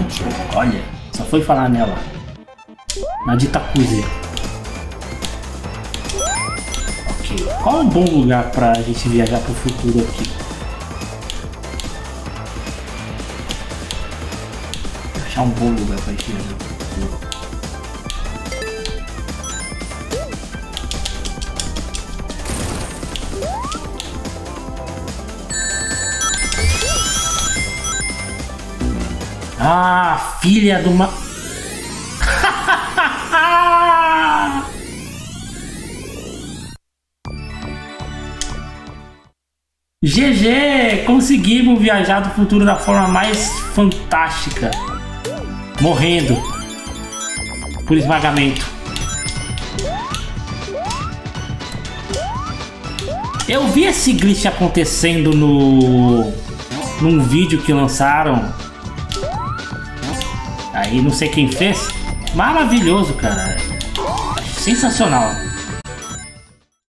Olha, só foi falar nela. Na dita coisa. Ok. Qual é um bom lugar pra gente viajar pro futuro aqui? Vou achar um bom lugar pra gente viajar pro futuro. Ah, filha de uma... GG! Conseguimos viajar do futuro da forma mais fantástica. Morrendo. Por esmagamento. Eu vi esse glitch acontecendo num vídeo que lançaram. Aí não sei quem fez. Maravilhoso, cara. Sensacional.